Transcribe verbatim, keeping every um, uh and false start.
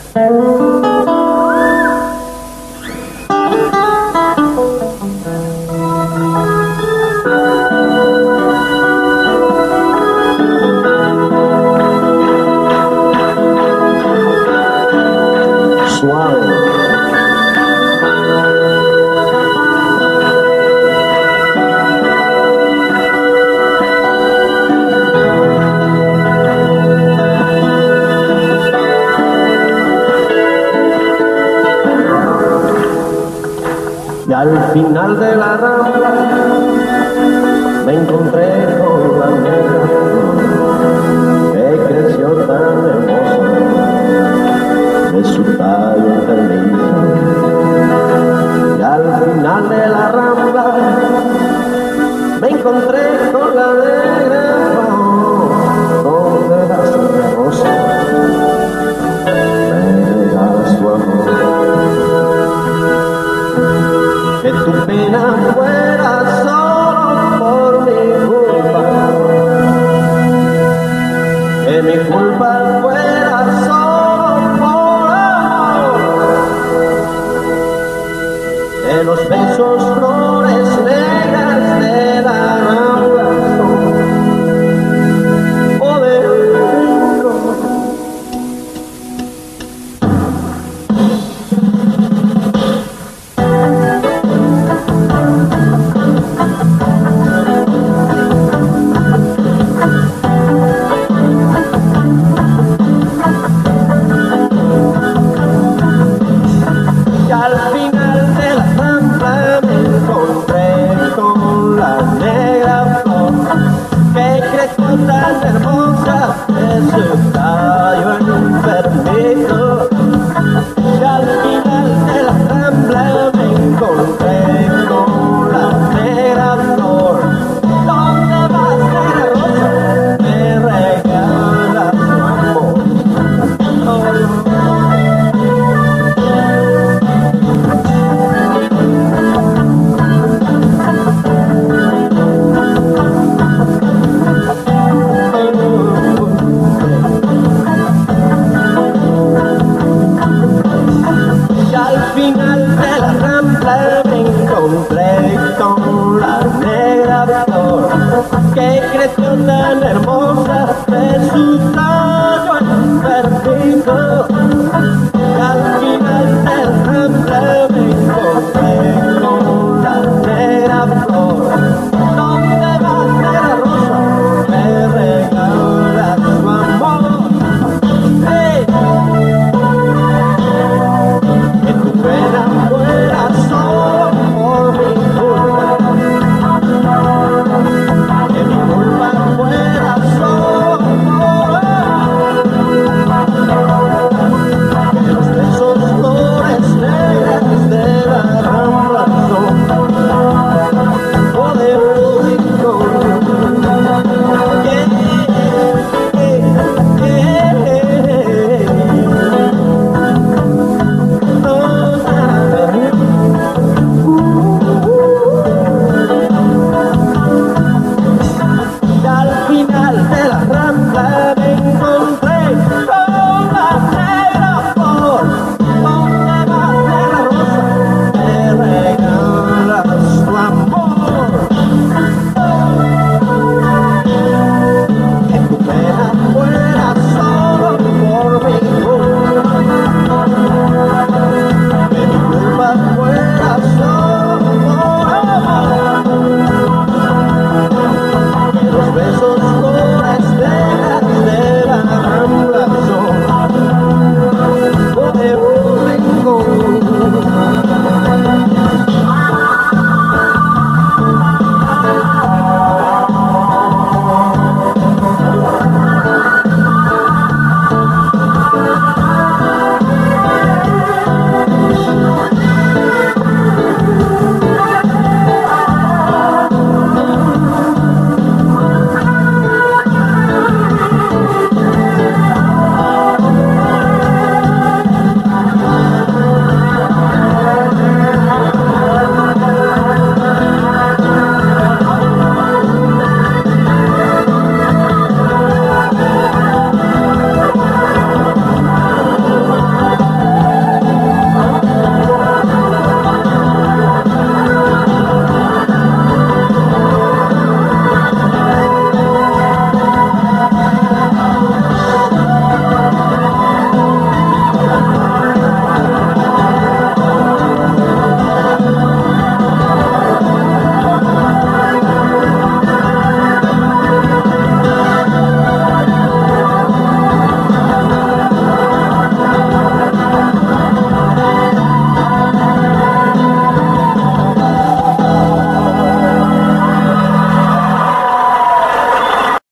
Y al final de la rambla me encontré con la negra que creció tan hermosa de su tallo enfermizo. Y al final de la rambla me encontré con la negra donde la sangre rosa me regala su amor. Que tu pena fuera solo por mi culpa, que mi culpa fuera solo por amor, que los besos flores negras de la rambla son poderosos. Y al final de la rambla me encontré con la negra flor que creció tan hermosa de su tallo enfermizo. Y al final de la rambla me encontré con la negra flor donde va negra rosa me regala su amor. Oh, final de la rambla me encontré con la negra flor que creció tan hermosa de su tallo enfermizo.